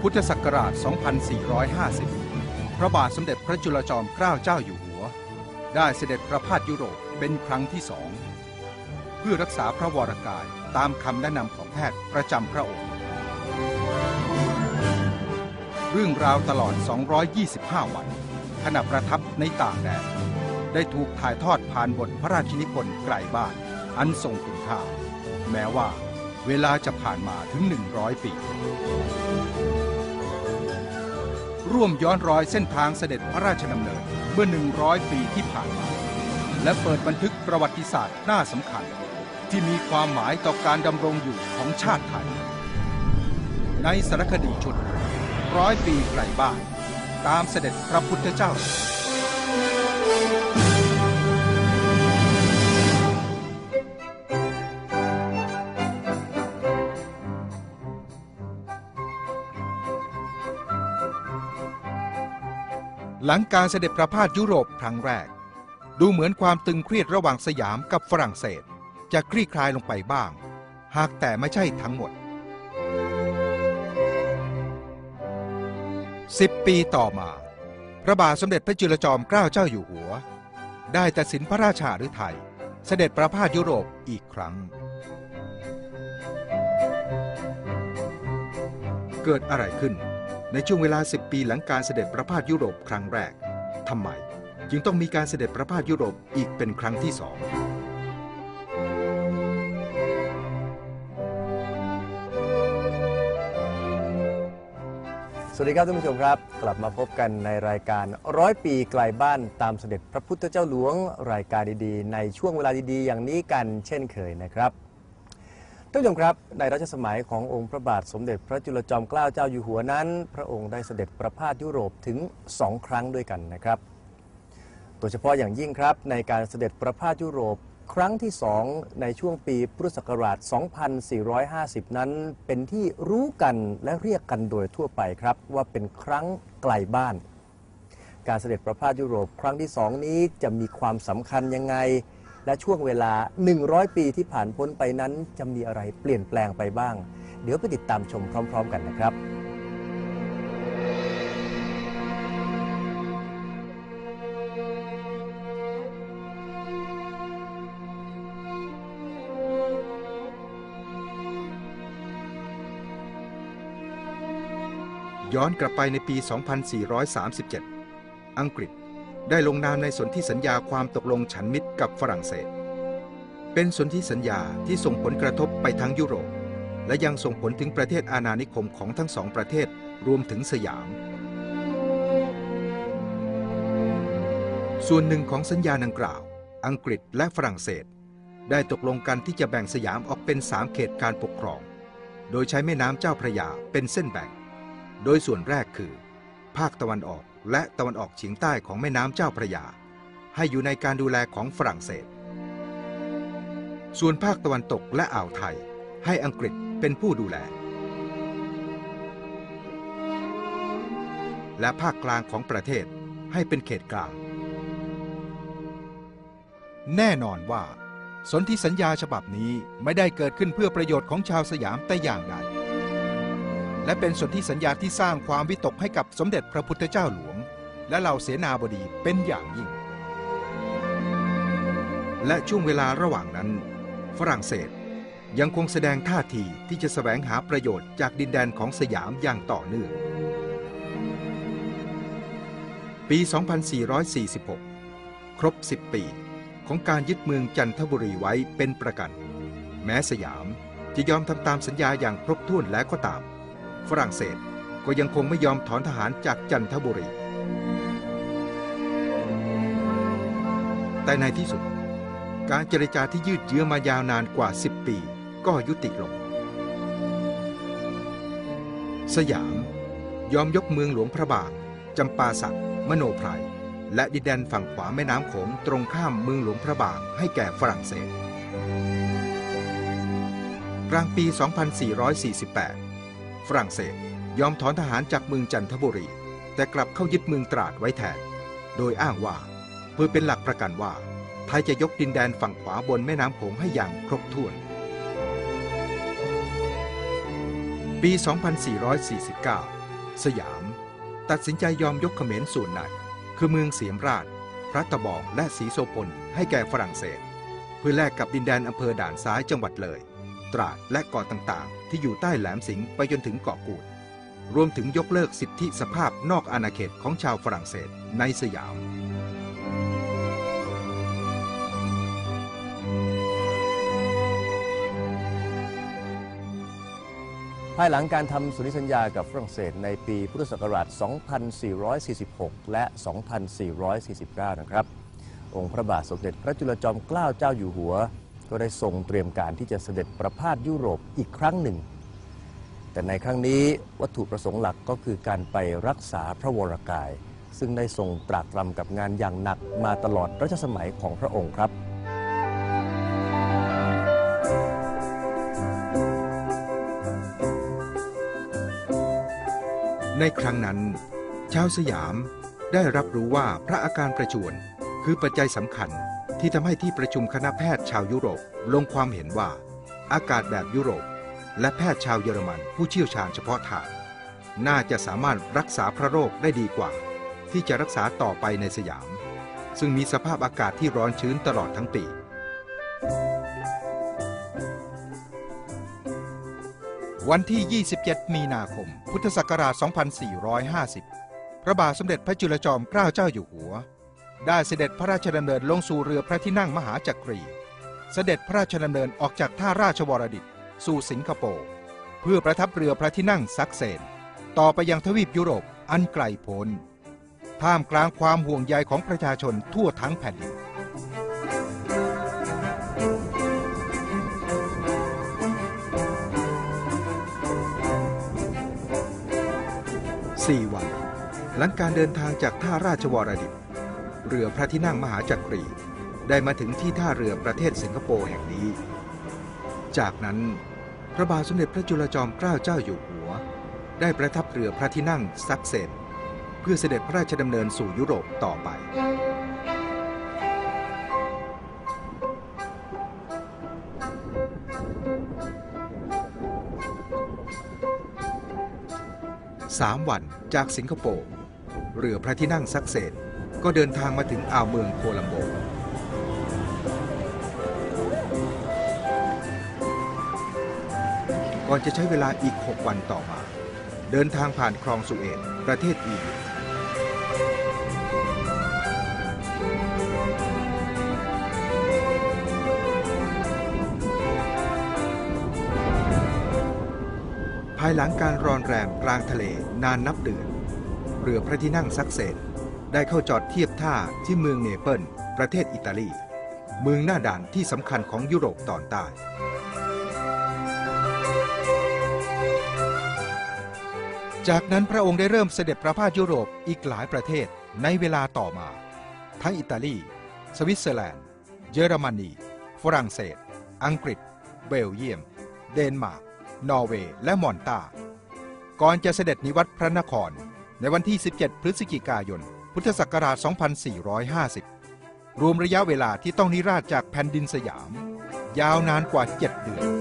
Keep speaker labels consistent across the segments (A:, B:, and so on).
A: พุทธศักราช 2450 พระบาทสมเด็จพระจุลจอมเกล้าเจ้าอยู่หัวได้เสด็จประพาสยุโรปเป็นครั้งที่2เพื่อรักษาพระวรกายตามคำแนะนำของแพทย์ประจำพระองค์เรื่องราวตลอด 225 วันขณะประทับในต่างแดนได้ถูกถ่ายทอดผ่านบทพระราชนิพนธ์ไกลบ้านอันทรงคุณค่าแม้ว่าเวลาจะผ่านมาถึง100 ปีร่วมย้อนรอยเส้นทางเสด็จพระราชดำเนินเมื่อ100 ปีที่ผ่านมาและเปิดบันทึกประวัติศาสตร์น่าสำคัญที่มีความหมายต่อการดำรงอยู่ของชาติไทยในสารคดีชุด100 ปีไกลบ้านตามเสด็จพระพุทธเจ้าหลังการเสด็จประพาสยุโรปครั้งแรกดูเหมือนความตึงเครียดระหว่างสยามกับฝรั่งเศสจะคลี่คลายลงไปบ้างหากแต่ไม่ใช่ทั้งหมด10 ปีต่อมาพระบาทสมเด็จพระจุลจอมเกล้าเจ้าอยู่หัวได้ตัดสินพระราชาฤทัยเสด็จประพาสยุโรปอีกครั้งเกิดอะไรขึ้นในช่วงเวลา10 ปีหลังการเสด็จประพาสยุโรปครั้งแรกทำไมจึงต้องมีการเสด็จประพาสยุโรปอีกเป็นครั้งที่2
B: สวัสดีครับท่านผู้ชมครับกลับมาพบกันในรายการ100 ปีไกลบ้านตามเสด็จพระพุทธเจ้าหลวงรายการดีๆในช่วงเวลาดีๆอย่างนี้กันเช่นเคยนะครับท่านผู้ชมครับในรัชสมัยขององค์พระบาทสมเด็จพระจุลจอมเกล้าเจ้าอยู่หัวนั้นพระองค์ได้เสด็จประพาสยุโรปถึง2 ครั้งด้วยกันนะครับโดยเฉพาะอย่างยิ่งครับในการเสด็จประพาสยุโรปครั้งที่2ในช่วงปีพุทธศักราช 2450 นั้นเป็นที่รู้กันและเรียกกันโดยทั่วไปครับว่าเป็นครั้งไกลบ้านการเสด็จประพาสยุโรปครั้งที่2นี้จะมีความสำคัญยังไงและช่วงเวลา100 ปีที่ผ่านพ้นไปนั้นจะมีอะไรเปลี่ยนแปลงไปบ้างเดี๋ยวไปติดตามชมพร้อมๆกันนะครับ
A: ย้อนกลับไปในปี 2437 อังกฤษได้ลงนามในสนธิสัญญาความตกลงฉันมิตรกับฝรั่งเศสเป็นสนธิสัญญาที่ส่งผลกระทบไปทั้งยุโรปและยังส่งผลถึงประเทศอาณานิคมของทั้ง2 ประเทศรวมถึงสยามส่วนหนึ่งของสัญญาดังกล่าวอังกฤษและฝรั่งเศสได้ตกลงกันที่จะแบ่งสยามออกเป็น3 เขตการปกครองโดยใช้แม่น้ำเจ้าพระยาเป็นเส้นแบ่งโดยส่วนแรกคือภาคตะวันออกและตะวันออกเฉียงใต้ของแม่น้ำเจ้าพระยาให้อยู่ในการดูแลของฝรั่งเศสส่วนภาคตะวันตกและอ่าวไทยให้อังกฤษเป็นผู้ดูแลและภาคกลางของประเทศให้เป็นเขตกลางแน่นอนว่าสนธิสัญญาฉบับนี้ไม่ได้เกิดขึ้นเพื่อประโยชน์ของชาวสยามแต่อย่างใดและเป็นสนธิสัญญาที่สร้างความวิตกให้กับสมเด็จพระพุทธเจ้าหลวงและเหล่าเสนาบดีเป็นอย่างยิ่งและช่วงเวลาระหว่างนั้นฝรั่งเศสยังคงแสดงท่าทีที่จะแสวงหาประโยชน์จากดินแดนของสยามอย่างต่อเนื่องปี 2446 ครบ 10 ปีของการยึดเมืองจันทบุรีไว้เป็นประกันแม้สยามจะยอมทำตามสัญญาอย่างครบถ้วนแล้วก็ตามฝรั่งเศสก็ยังคงไม่ยอมถอนทหารจากจันทบุรีแต่ในที่สุดการเจรจาที่ยืดเยื้อมายาวนานกว่า10 ปีก็ยุติลงสยามยอมยกเมืองหลวงพระบางจำปาสักมโนไพรและดินแดนฝั่งขวาแม่น้ำโขงตรงข้ามเมืองหลวงพระบางให้แก่ฝรั่งเศสกลางปี 2448 ฝรั่งเศสยอมถอนทหารจากเมืองจันทบุรีแต่กลับเข้ายึดเมืองตราดไว้แทนโดยอ้างว่าเพื่อเป็นหลักประกันว่าไทยจะยกดินแดนฝั่งขวาบนแม่น้ำโขงให้อย่างครบถ้วนปี 2449 สยามตัดสินใจยอมยกเขมรส่วนในคือเมืองเสียมราชพระตะบองและศรีโสพลให้แก่ฝรั่งเศสเพื่อแลกกับดินแดนอำเภอด่านซ้ายจังหวัดเลยตราดและเกาะต่างๆที่อยู่ใต้แหลมสิงห์ไปจนถึงเกาะกูดรวมถึงยกเลิกสิทธิสภาพนอกอาณาเขตของชาวฝรั่งเศสในสยาม
B: ภายหลังการทำสนธิสัญญากับฝรั่งเศสในปีพุทธศักราช 2446 และ 2449 นะครับ องค์พระบาทสมเด็จพระจุลจอมเกล้าเจ้าอยู่หัวก็ได้ทรงเตรียมการที่จะเสด็จประพาสยุโรปอีกครั้งหนึ่ง แต่ในครั้งนี้วัตถุประสงค์หลักก็คือการไปรักษาพระวรกายซึ่งได้ทรงตรากตรำกับงานอย่างหนักมาตลอดรัชสมัยของพระองค์ครับ
A: ในครั้งนั้นชาวสยามได้รับรู้ว่าพระอาการประชวรคือปัจจัยสำคัญที่ทำให้ที่ประชุมคณะแพทย์ชาวยุโรปลงความเห็นว่าอากาศแบบยุโรปและแพทย์ชาวเยอรมันผู้เชี่ยวชาญเฉพาะทางน่าจะสามารถรักษาพระโรคได้ดีกว่าที่จะรักษาต่อไปในสยามซึ่งมีสภาพอากาศที่ร้อนชื้นตลอดทั้งปีวันที่ 27 มีนาคม พุทธศักราช 2450 พระบาทสมเด็จพระจุลจอมเกล้าเจ้าอยู่หัวได้เสด็จพระราชดำเนินลงสู่เรือพระที่นั่งมหาจักรีเสด็จพระราชดำเนินออกจากท่าราชวรดิตสู่สิงคโปร์เพื่อประทับเรือพระที่นั่งซักเซนต่อไปยังทวีปยุโรปอันไกลโพ้นท่ามกลางความห่วงใยของประชาชนทั่วทั้งแผ่นดิน4 วันหลังการเดินทางจากท่าราชวรดิตเรือพระที่นั่งมหาจักรีได้มาถึงที่ท่าเรือประเทศสิงคโปร์แห่งนี้จากนั้นพระบาทสมเด็จพระจุลจอมเกล้าเจ้าอยู่หัวได้ประทับเรือพระที่นั่งซักเซนเพื่อเสด็จพระราชดำเนินสู่ยุโรปต่อไป3 วันจากสิงคโปร์เรือพระที่นั่งซักเซนก็เดินทางมาถึงอ่าวเมืองโคลัมโบก่อนจะใช้เวลาอีก 6 วันต่อมาเดินทางผ่านคลองสุเอซประเทศอียิปต์ภายหลังการรอนแรมกลางทะเลนานนับเดือนเรือพระที่นั่งซักเซนได้เข้าจอดเทียบท่าที่เมืองเนเปิลประเทศอิตาลีเมืองหน้าด่านที่สำคัญของยุโรปตอนใต้จากนั้นพระองค์ได้เริ่มเสด็จประพาสยุโรปอีกหลายประเทศในเวลาต่อมาทั้งอิตาลีสวิตเซอร์แลนด์เยอรมนีฝรั่งเศสอังกฤษเบลเยียมเดนมาร์กนอร์เวย์และมอนตาก่อนจะเสด็จนิวัตรพระนครในวันที่ 17 พฤศจิกายน พุทธศักราช 2450 รวมระยะเวลาที่ต้องนิราศจากแผ่นดินสยามยาวนานกว่า 7 เดือน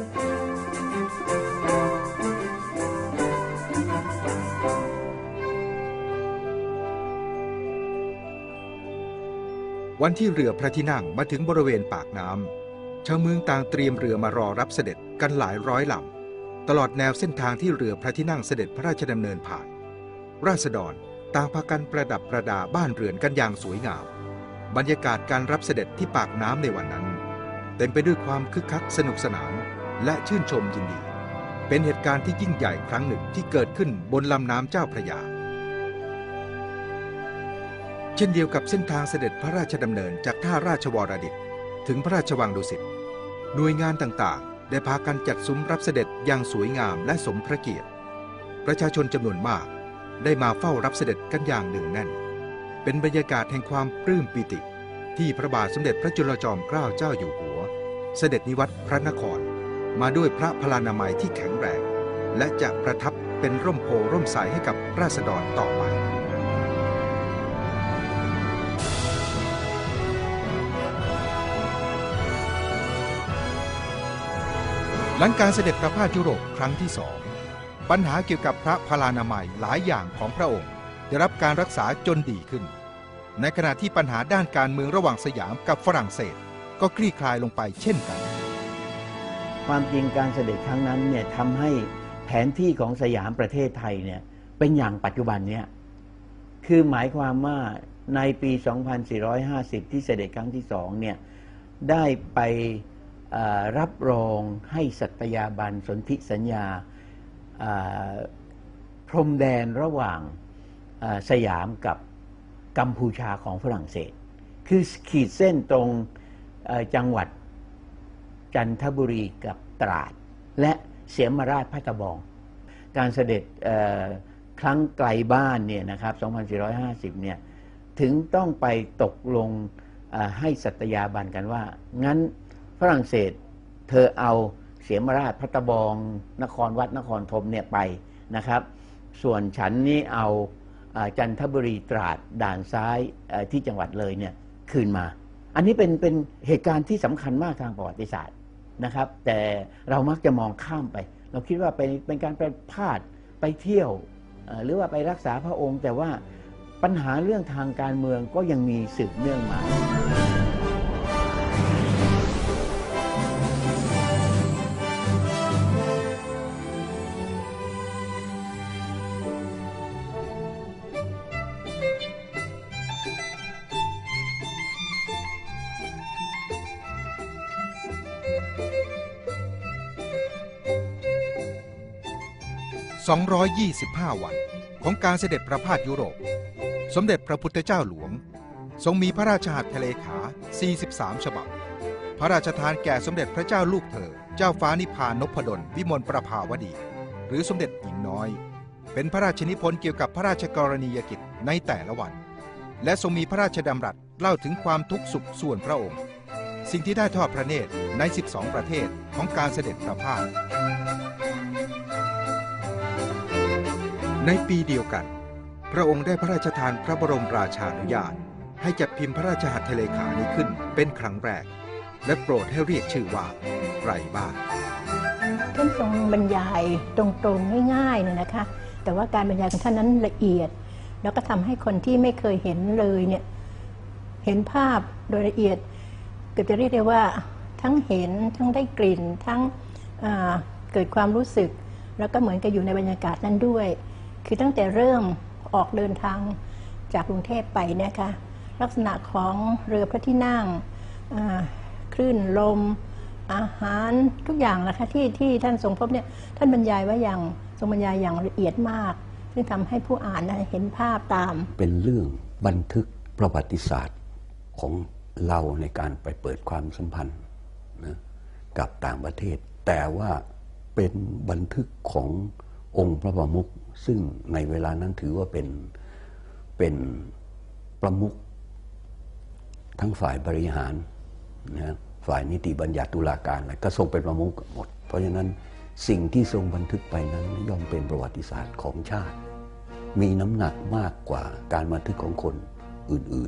A: วันที่เรือพระที่นั่งมาถึงบริเวณปากน้ำชาวเมืองต่างเตรียมเรือมารอรับเสด็จกันหลายร้อยลำตลอดแนวเส้นทางที่เรือพระที่นั่งเสด็จพระราชดำเนินผ่านราษฎรต่างพากันประดับประดาบ้านเรือนกันอย่างสวยงามบรรยากาศการรับเสด็จที่ปากน้ำในวันนั้นเต็มไปด้วยความคึกคักสนุกสนานและชื่นชมยินดีเป็นเหตุการณ์ที่ยิ่งใหญ่ครั้งหนึ่งที่เกิดขึ้นบนลำน้ำเจ้าพระยาเช่นเดียวกับเส้นทางเสด็จพระราชดำเนินจากท่าราชวรดิตถึงพระราชวังดุสิตหน่วยงานต่างๆได้พากันจัดซุ้มรับเสด็จอย่างสวยงามและสมพระเกียรติประชาชนจำนวนมากได้มาเฝ้ารับเสด็จกันอย่างหนึ่งแน่นเป็นบรรยากาศแห่งความปลื้มปิติที่พระบาทสมเด็จพระจุลจอมเกล้าเจ้าอยู่หัวเสด็จนิวัตรพระนครมาด้วยพระพลานามัยที่แข็งแรงและจะประทับเป็นร่มโพร่มใสให้กับราษฎรต่อไปหลังการเสด็จประพาสยุโรปครั้งที่ 2 ปัญหาเกี่ยวกับพระพลานามัยหลายอย่างของพระองค์ได้รับการรักษาจนดีขึ้นในขณะที่ปัญหาด้านการเมืองระหว่างสยามกับฝรั่งเศสก็คลี่คลายลงไปเช่นกัน
C: ความจริงการเสด็จครั้งนั้นเนี่ยทำให้แผนที่ของสยามประเทศไทยเนี่ยเป็นอย่างปัจจุบันเนี่ยคือหมายความว่าในปี 2450 ที่เสด็จครั้งที่สองเนี่ยได้ไปรับรองให้สัตยาบันสนธิสัญญาพรมแดนระหว่างสยามกับกัมพูชาของฝรั่งเศสคือขีดเส้นตรงจังหวัดจันทบุรีกับตราดและเสียมราชพัทบองการเสด็จครั้งไกลบ้านเนี่ยนะครับ 2450 เนี่ยถึงต้องไปตกลงให้สัตยาบันกันว่างั้นฝรั่งเศสเธอเอาเสียมราชพัทบองนครวัดนครธมเนี่ยไปนะครับส่วนฉันนี่เอาจันทบุรีตราดด่านซ้ายที่จังหวัดเลยเนี่ยคืนมาอันนี้เป็นเหตุการณ์ที่สำคัญมากทางประวัติศาสตร์นะครับแต่เรามักจะมองข้ามไปเราคิดว่าเป็นการไปพลาดไปเที่ยวหรือว่าไปรักษาพระองค์แต่ว่าปัญหาเรื่องทางการเมืองก็ยังมีสืบเนื่องมา
A: 225 วันของการเสด็จประพาสยุโรปสมเด็จพระพุทธเจ้าหลวงทรงมีพระราชหัตถเลขา 43 ฉบับพระราชทานแก่สมเด็จพระเจ้าลูกเธอเจ้าฟ้านิพานพดลวิมลประภาวดีหรือสมเด็จหญิงน้อยเป็นพระราชนิพนธ์เกี่ยวกับพระราชกรณียกิจในแต่ละวันและทรงมีพระราชดำรัสเล่าถึงความทุกข์สุขส่วนพระองค์สิ่งที่ได้ทอดพระเนตรใน 12 ประเทศของการเสด็จประพาสในปีเดียวกันพระองค์ได้พระราชทานพระบรมราชานุญาตให้จัดพิมพ์พระราชหัตถเลขานี้ขึ้นเป็นครั้งแรกและโปรดให้เรียกชื่อว่าไกลบ้าน
D: ท่านทรงบรรยายตรงๆง่ายๆเนี่ยนะคะแต่ว่าการบรรยายของท่านนั้นละเอียดแล้วก็ทำให้คนที่ไม่เคยเห็นเลยเนี่ยเห็นภาพโดยละเอียดเกือบจะเรียกได้ว่าทั้งเห็นทั้งได้กลิ่นทั้งเกิดความรู้สึกแล้วก็เหมือนกับอยู่ในบรรยากาศนั้นด้วยคือตั้งแต่เริ่มออกเดินทางจากกรุงเทพไปนะคะลักษณะของเรือพระที่นั่งคลื่นลมอาหารทุกอย่างนะคะที่ท่านทรงพบเนี่ยท่านบรรยายไว้อย่างทรงบรรยายอย่างละเอียดมากซึ่งทำให้ผู้อ่านเห็นภาพตาม
E: เป็นเรื่องบันทึกประวัติศาสตร์ของเราในการไปเปิดความสัมพันธ์นะกับต่างประเทศแต่ว่าเป็นบันทึกขององค์พระประมุขซึ่งในเวลานั้นถือว่าเป็นประมุขทั้งฝ่ายบริหารนะฝ่ายนิติบัญญัติตุลาการอะไรก็ทรงเป็นประมุขหมดเพราะฉะนั้นสิ่งที่ทรงบันทึกไปนั้นย่อมเป็นประวัติศาสตร์ของชาติมีน้ำหนักมากกว่าการบันทึกของคนอื่น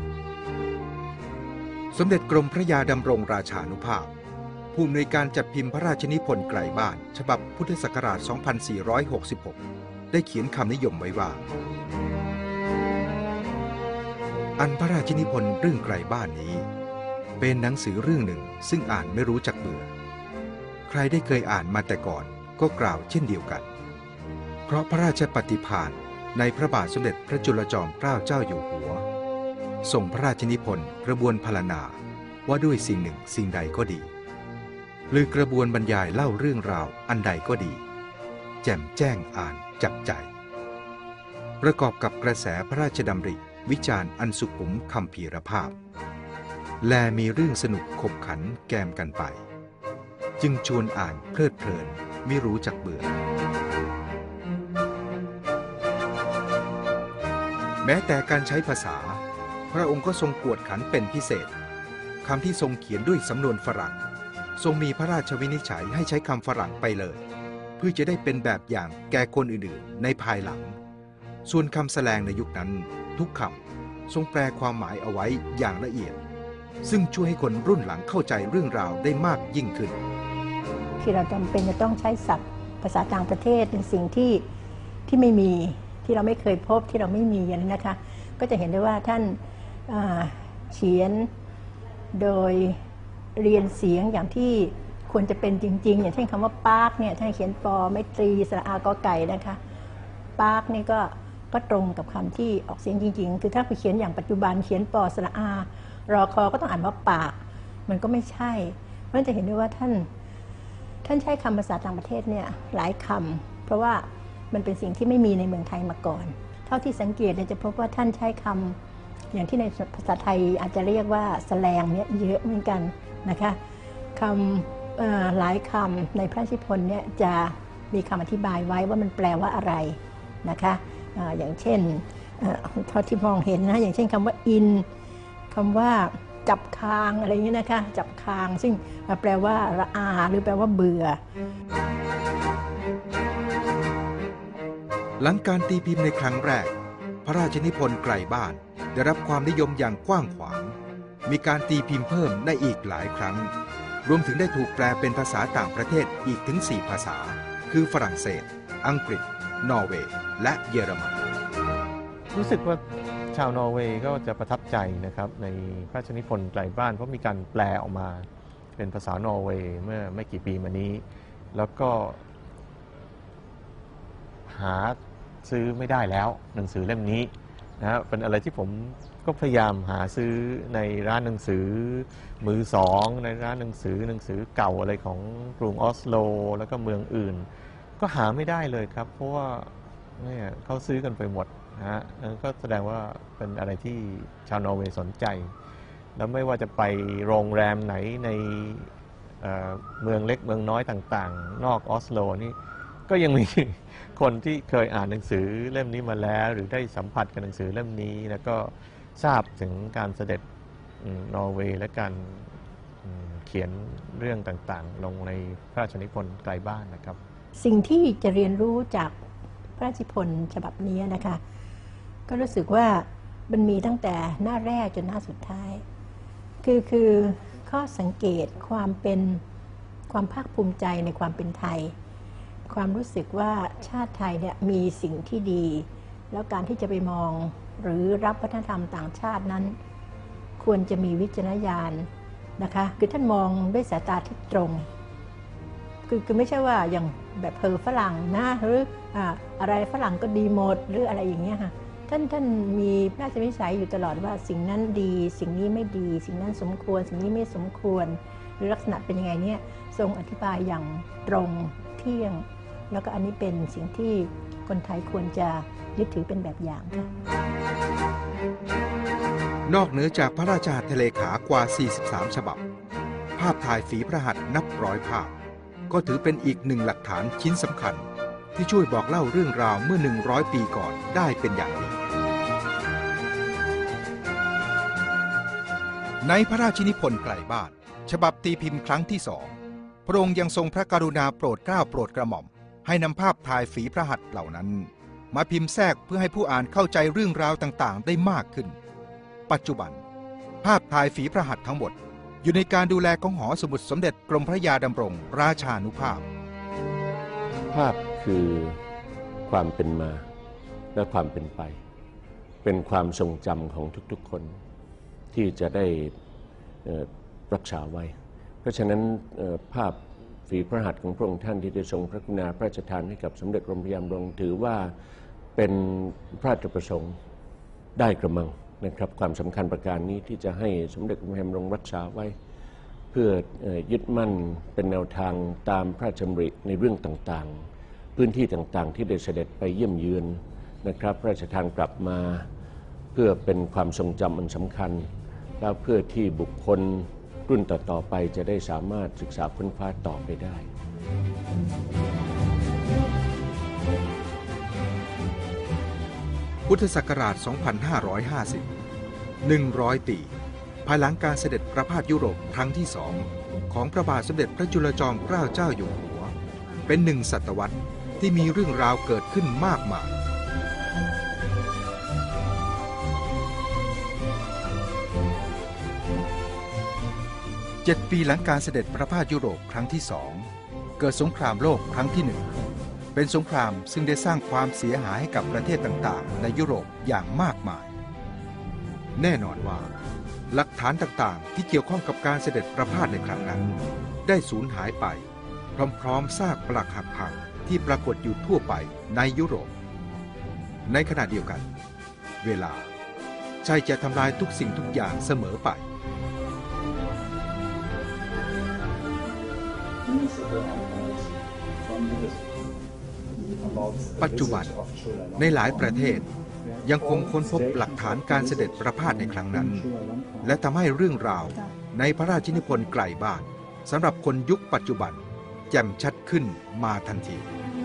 A: สมเด็จกรมพระยาดำรงราชานุภาพผู้อำนวยการจัดพิมพ์พระราชนิพนธ์ไกลบ้านฉบับพุทธศักราช 2466 ได้เขียนคำนิยมไว้ว่าอันพระราชนิพนธ์เรื่องไกลบ้านนี้เป็นหนังสือเรื่องหนึ่งซึ่งอ่านไม่รู้จักเบื่อใครได้เคยอ่านมาแต่ก่อนก็กล่าวเช่นเดียวกันเพราะพระราชปฏิภาณในพระบาทสมเด็จพระจุลจอมเกล้าเจ้าอยู่หัวส่งพระราชนิพนธ์กระบวนพรรณนาว่าด้วยสิ่งหนึ่งสิ่งใดก็ดีหรือกระบวนบรรยายเล่าเรื่องราวอันใดก็ดีแจ่มแจ้งอ่านจับใจประกอบกับกระแสพระราชดำริวิจารณ์อันสุขุมคัมภีรภาพและมีเรื่องสนุกขบขันแกมกันไปจึงชวนอ่านเพลิดเพลินไม่รู้จักเบื่อแม้แต่การใช้ภาษาพระองค์ก็ทรงกวดขันเป็นพิเศษคำที่ทรงเขียนด้วยสำนวนฝรั่งทรงมีพระราชวินิจฉัยให้ใช้คำฝรั่งไปเลยเพื่อจะได้เป็นแบบอย่างแก่คนอื่นๆในภายหลังส่วนคำแสดงในยุคนั้นทุกคำทรงแปลความหมายเอาไว้อย่างละเอียดซึ่งช่วยให้คนรุ่นหลังเข้าใจเรื่องราวได้มากยิ่งขึ้น
D: ที่เราจำเป็นจะต้องใช้ศัพท์ภภาษาต่างประเทศเป็นสิ่งที่ไม่มีที่เราไม่เคยพบที่เราไม่มีอย่างนี้นะคะก็จะเห็นได้ว่าท่านเขียนโดยเรียนเสียงอย่างที่ควรจะเป็นจริงๆอย่างเช่นคำว่าปาร์คเนี่ยท่านเขียนปอไม่ตรีสระอากอไก่นะคะปาร์คนี่ก็ตรงกับคำที่ออกเสียงจริงๆคือถ้าไปเขียนอย่างปัจจุบันเขียนปอสระอารอคอก็ต้องอ่านว่าปากมันก็ไม่ใช่เพราะฉะนั้นจะเห็นได้ว่าท่านใช้คำภาษาต่างประเทศเนี่ยหลายคำเพราะว่ามันเป็นสิ่งที่ไม่มีในเมืองไทยมาก่อนเท่าที่สังเกตเนี่ยจะพบว่าท่านใช้คำอย่างที่ในภาษาไทยอาจจะเรียกว่าแสแลงเนี่ยเยอะเหมือนกันนะคะคำหลายคำในพระราชนิพนธ์เนี่ยจะมีคำอธิบายไว้ว่ามันแปลว่าอะไรนะคะอย่างเช่นเท่าที่มองเห็นนะอย่างเช่นคำว่าอินคำว่าจับคางอะไรอย่างนี้นะคะจับคางซึ่งแปลว่าระอาหรือแปลว่าเบื่อ
A: หลังการตีพิมพ์ในครั้งแรกพระราชนิพนธ์ไกลบ้านได้รับความนิยมอย่างกว้างขวางมีการตีพิมพ์เพิ่มได้อีกหลายครั้งรวมถึงได้ถูกแปลเป็นภาษาต่างประเทศอีกถึง4ภาษาคือฝรั่งเศสอังกฤษนอร์เวย์และเยอรมัน
F: รู้สึกว่าชาวนอร์เวย์ก็จะประทับใจนะครับในพระราชนิพนธ์ไกลบ้านเพราะมีการแปลออกมาเป็นภาษานอร์เวย์เมื่อไม่กี่ปีมานี้แล้วก็หาซื้อไม่ได้แล้วหนังสือเล่มนี้นะเป็นอะไรที่ผมก็พยายามหาซื้อในร้านหนังสือมือสองในร้านหนังสือเก่าอะไรของกรุงออสโลแล้วก็เมืองอื่นก็หาไม่ได้เลยครับเพราะว่าเนี่ยเขาซื้อกันไปหมดนะฮะก็แสดงว่าเป็นอะไรที่ชาวนอร์เวย์สนใจแล้วไม่ว่าจะไปโรงแรมไหนในเมืองเล็กเมืองน้อยต่างๆนอกออสโลนี่ก็ยังมีคนที่เคยอ่านหนังสือเล่มนี้มาแล้วหรือได้สัมผัสกับหนังสือเล่มนี้แล้วก็ทราบถึงการเสด็จนอร์เวย์และการเขียนเรื่องต่างๆลงในพระราชนิพนธ์ไกลบ้านนะครับ
D: สิ่งที่จะเรียนรู้จากพระราชนิพนธ์ฉบับนี้นะคะก็รู้สึกว่ามันมีตั้งแต่หน้าแรกจนหน้าสุดท้ายคือข้อสังเกตความภาคภูมิใจในความเป็นไทยความรู้สึกว่าชาติไทยเนี่ยมีสิ่งที่ดีแล้วการที่จะไปมองหรือรับวัฒนธรรมต่างชาตินั้นควรจะมีวิจารณญาณนะคะคือท่านมองด้วยสายตาที่ตรงคือไม่ใช่ว่าอย่างแบบฝรั่งนะหรืออะไรฝรั่งก็ดีหมดหรืออะไรอย่างเงี้ยค่ะท่านมีพระราชวิสัยอยู่ตลอดว่าสิ่งนั้นดีสิ่งนี้ไม่ดีสิ่งนั้นสมควรสิ่งนี้ไม่สมควรหรือลักษณะเป็นยังไงเนี่ยทรงอธิบายอย่างตรงเที่ยงแล้วก็อันนี้เป็นสิ่งที่คนไทยควรจะยึดถือเป็นแบบอย่างค่ะ
A: นอกเหนือจากพระราชหัตถเลขากว่า43ฉบับภาพถ่ายฝีพระหัตถ์นับร้อยภาพก็ถือเป็นอีกหนึ่งหลักฐานชิ้นสำคัญที่ช่วยบอกเล่าเรื่องราวเมื่อ100 ปีก่อนได้เป็นอย่างดีในพระราชนิพนธ์ไกลบ้านฉบับตีพิมพ์ครั้งที่2พระองค์ยังทรงพระกรุณาโปรดเกล้าโปรดกระหม่อมให้นำภาพถ่ายฝีพระหัตถ์เหล่านั้นมาพิมพ์แทรกเพื่อให้ผู้อ่านเข้าใจเรื่องราวต่างๆได้มากขึ้นปัจจุบันภาพถ่ายฝีพระหัตถ์ทั้งหมดอยู่ในการดูแลของหอสมุดสมเด็จกรมพระยาดำรงราชานุภาพ
E: ภาพคือความเป็นมาและความเป็นไปเป็นความทรงจำของทุกๆคนที่จะได้รักษาไว้เพราะฉะนั้นภาพฝีพระหัตถ์ของพระองค์ท่านที่ได้ทรงพระกรุณาพระราชทานให้กับสมเด็จกรมพระยาดำรงถือว่าเป็นพระราชประสงค์ได้กระมังนะครับความสำคัญประการนี้ที่จะให้สมเด็จกรมพระยาดำรงรักษาไว้เพื่อยึดมั่นเป็นแนวทางตามพระราชดำริในเรื่องต่างๆพื้นที่ต่างๆที่ได้เสด็จไปเยี่ยมเยือนนะครับพระราชทานกลับมาเพื่อเป็นความทรงจำอันสำคัญและเพื่อที่บุคคลรุ่นต่อๆไปจะได้สามารถศึกษาค้นคว้าต่อไปได้
A: พุทธศักราช 2550 100 ปีภายหลังการเสด็จประพาสยุโรปครั้งที่2ของพระบาทสมเด็จพระจุลจอมเกล้าเจ้าอยู่หัวเป็น1 ศตวรรษที่มีเรื่องราวเกิดขึ้นมากมาย7 ปีหลังการเสด็จประพาสยุโรปครั้งที่2เกิดสงครามโลกครั้งที่1 เป็นสงครามซึ่งได้สร้างความเสียหายให้กับประเทศต่างๆในยุโรปอย่างมากมายแน่นอนว่าหลักฐานต่างๆที่เกี่ยวข้องกับการเสด็จประพาสในครั้งนั้นได้สูญหายไปพร้อมๆซากปรักหักพังที่ปรากฏอยู่ทั่วไปในยุโรปในขณะเดียวกันเวลาใช่จะทำลายทุกสิ่งทุกอย่างเสมอไปปัจจุบันในหลายประเทศยังคงค้นพบหลักฐานการเสด็จประพาสในครั้งนั้นและทำให้เรื่องราวในพระราชนิพนธ์ไกลบ้านสำหรับคนยุคปัจจุบันแจ่มชัดขึ้นมาทันที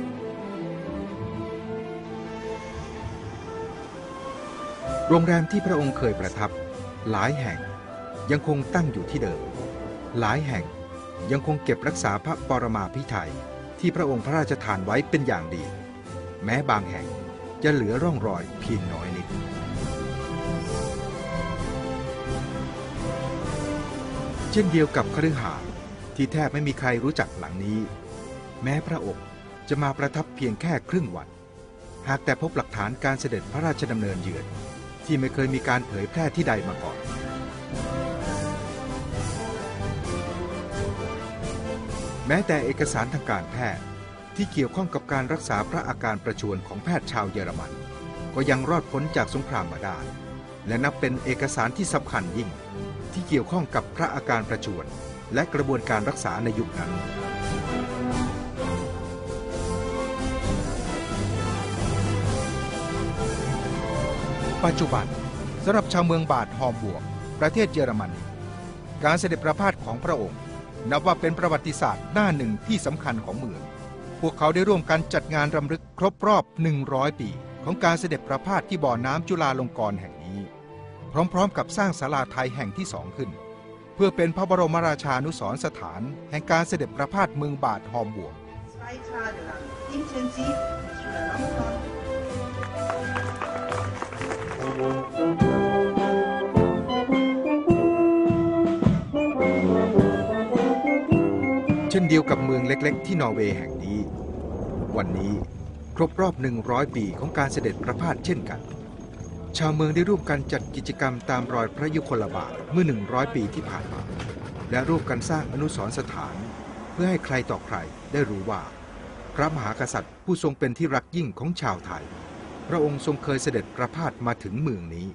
A: โรงแรมที่พระองค์เคยประทับหลายแห่งยังคงตั้งอยู่ที่เดิมหลายแห่งยังคงเก็บรักษาพระปรมาภิไธยที่พระองค์พระราชทานไว้เป็นอย่างดีแม้บางแห่งจะเหลือร่องรอยเพียงน้อยนิดเช่นเดียวกับคฤหาสน์ที่แทบไม่มีใครรู้จักหลังนี้แม้พระองค์จะมาประทับเพียงแค่ครึ่งวันหากแต่พบหลักฐานการเสด็จพระราชดำเนินเยือนที่ไม่เคยมีการเผยแพร่ที่ใดมาก่อนแม้แต่เอกสารทางการแพทย์ที่เกี่ยวข้องกับการรักษาพระอาการประชวรของแพทย์ชาวเยอรมันก็ยังรอดพ้นจากสงครามมาได้และนับเป็นเอกสารที่สำคัญยิ่งที่เกี่ยวข้องกับพระอาการประชวรและกระบวนการรักษาในยุคนั้นปัจจุบันสำหรับชาวเมืองบาดฮอมบวกประเทศเยอรมนีการเสด็จประพาสของพระองค์นับว่าเป็นประวัติศาสตร์หน้าหนึ่งที่สำคัญของเมืองพวกเขาได้ร่วมกันจัดงานรำลึกครบรอบ100 ปีของการเสด็จประพาสที่บ่อน้ำจุฬาลงกรณ์แห่งนี้พร้อมๆกับสร้างศาลาไทยแห่งที่2ขึ้นเพื่อเป็นพระบรมราชานุสรณ์สถานแห่งการเสด็จประพาสเมืองบาดฮอมบวกเช่นเดียวกับเมืองเล็กๆที่นอร์เวย์แห่งนี้วันนี้ครบรอบ100 ปีของการเสด็จประพาสเช่นกันชาวเมืองได้ร่วมกันจัดกิจกรรมตามรอยพระยุคลบาทเมื่อ100 ปีที่ผ่านมาและร่วมกันสร้างอนุสรณ์สถานเพื่อให้ใครต่อใครได้รู้ว่าพระมหากษัตริย์ผู้ทรงเป็นที่รักยิ่งของชาวไทยพระองค์ทรงเคยเสด็จประพาสมาถึงเมืองนี้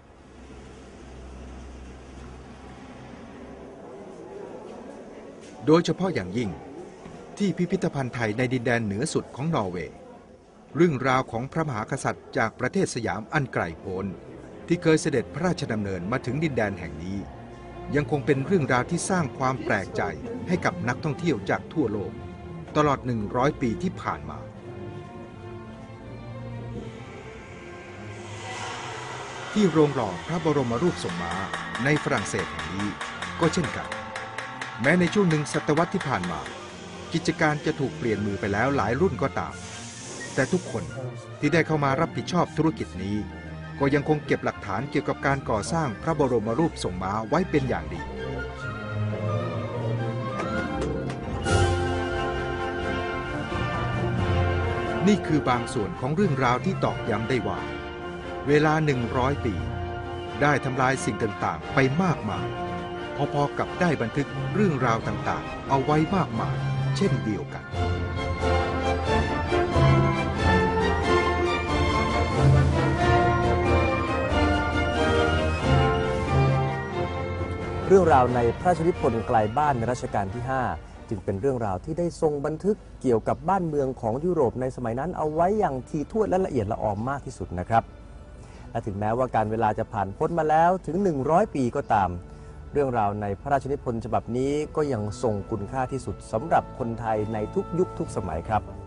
A: โดยเฉพาะอย่างยิ่งที่พิพิธภัณฑ์ไทยในดินแดนเหนือสุดของนอร์เวย์เรื่องราวของพระมหากษัตริย์จากประเทศสยามอันไกลโพ้นที่เคยเสด็จพระราชดำเนินมาถึงดินแดนแห่งนี้ยังคงเป็นเรื่องราวที่สร้างความแปลกใจให้กับนักท่องเที่ยวจากทั่วโลกตลอด100 ปีที่ผ่านมาที่โรงหล่อพระบรมรูปทรงม้าในฝรั่งเศสแห่งนี้ก็เช่นกันแม้ในช่วง1 ศตวรรษที่ผ่านมากิจการจะถูกเปลี่ยนมือไปแล้วหลายรุ่นก็ตามแต่ทุกคนที่ได้เข้ามารับผิดชอบธุรกิจนี้ก็ยังคงเก็บหลักฐานเกี่ยวกับการก่อสร้างพระบรมรูปทรงม้าไว้เป็นอย่างดีนี่คือบางส่วนของเรื่องราวที่ตอกย้ำได้ว่าเวลา100 ปีได้ทำลายสิ่งต่างๆไปมากมายพอๆกับได้บันทึกเรื่องราวต่างๆเอาไว้มากมายเช่นเดียวกัน
B: เรื่องราวในพระราชนิพนธ์ไกลบ้านในรัชกาลที่ 5จึงเป็นเรื่องราวที่ได้ทรงบันทึกเกี่ยวกับบ้านเมืองของยุโรปในสมัยนั้นเอาไว้อย่างถี่ถ้วนและละเอียดละออมากที่สุดนะครับและถึงแม้ว่าการเวลาจะผ่านพ้นมาแล้วถึง100 ปีก็ตามเรื่องราวในพระราชนิพนธ์ฉบับนี้ก็ยังทรงคุณค่าที่สุดสำหรับคนไทยในทุกยุคทุกสมัยครับ